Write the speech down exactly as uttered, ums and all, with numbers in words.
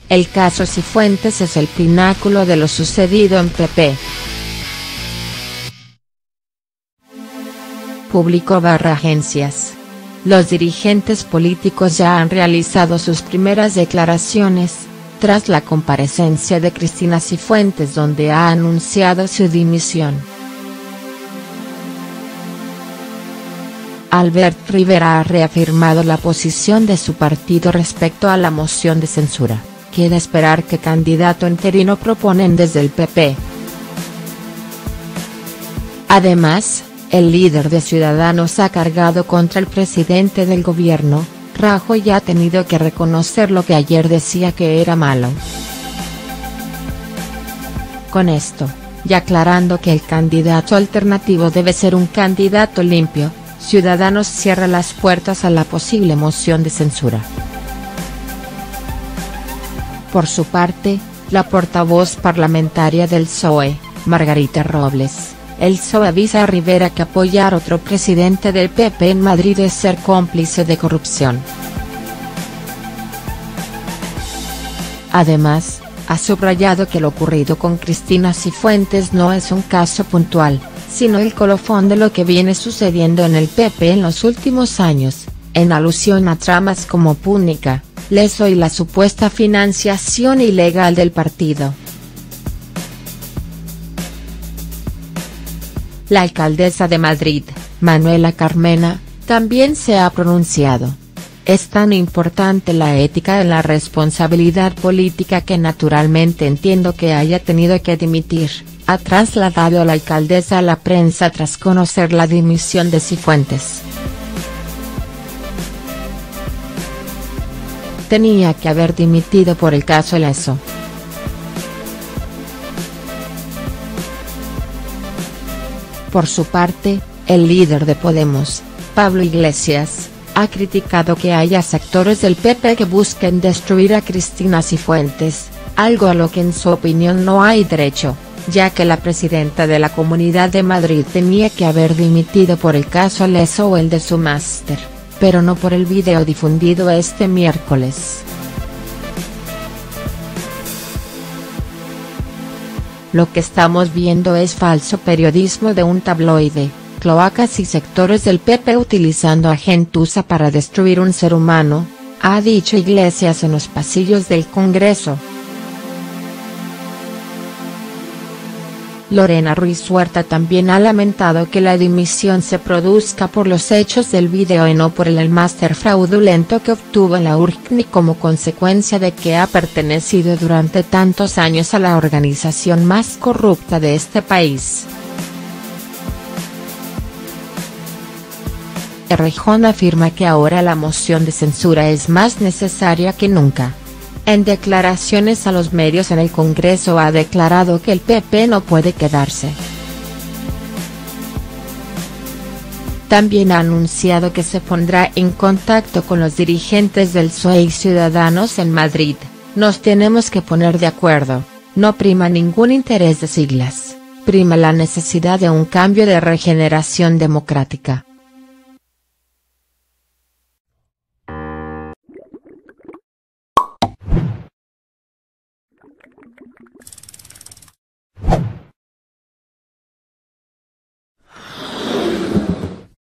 El caso Cifuentes es el pináculo de lo sucedido en P P. Público barra agencias. Los dirigentes políticos ya han realizado sus primeras declaraciones, tras la comparecencia de Cristina Cifuentes donde ha anunciado su dimisión. Albert Rivera ha reafirmado la posición de su partido respecto a la moción de censura. Queda esperar qué candidato interino proponen desde el P P. Además, el líder de Ciudadanos ha cargado contra el presidente del gobierno, Rajoy, y ha tenido que reconocer lo que ayer decía que era malo. Con esto, y aclarando que el candidato alternativo debe ser un candidato limpio, Ciudadanos cierra las puertas a la posible moción de censura. Por su parte, la portavoz parlamentaria del P S O E, Margarita Robles, el P S O E avisa a Rivera que apoyar a otro presidente del P P en Madrid es ser cómplice de corrupción. Además, ha subrayado que lo ocurrido con Cristina Cifuentes no es un caso puntual, sino el colofón de lo que viene sucediendo en el P P en los últimos años, en alusión a tramas como Púnica, Leso y la supuesta financiación ilegal del partido. La alcaldesa de Madrid, Manuela Carmena, también se ha pronunciado. Es tan importante la ética en la responsabilidad política que naturalmente entiendo que haya tenido que dimitir, ha trasladado la alcaldesa a la prensa tras conocer la dimisión de Cifuentes. Tenía que haber dimitido por el caso Leso. Por su parte, el líder de Podemos, Pablo Iglesias, ha criticado que haya sectores del P P que busquen destruir a Cristina Cifuentes, algo a lo que en su opinión no hay derecho, ya que la presidenta de la Comunidad de Madrid tenía que haber dimitido por el caso Leso o el de su máster, pero no por el video difundido este miércoles. Lo que estamos viendo es falso periodismo de un tabloide, cloacas y sectores del P P utilizando a gentuza para destruir un ser humano, ha dicho Iglesias en los pasillos del Congreso. Lorena Ruiz Huerta también ha lamentado que la dimisión se produzca por los hechos del video y no por el máster fraudulento que obtuvo en la U R C N I como consecuencia de que ha pertenecido durante tantos años a la organización más corrupta de este país. Errejón afirma que ahora la moción de censura es más necesaria que nunca. En declaraciones a los medios en el Congreso ha declarado que el P P no puede quedarse. También ha anunciado que se pondrá en contacto con los dirigentes del P S O E y Ciudadanos en Madrid. Nos tenemos que poner de acuerdo, no prima ningún interés de siglas, prima la necesidad de un cambio de regeneración democrática.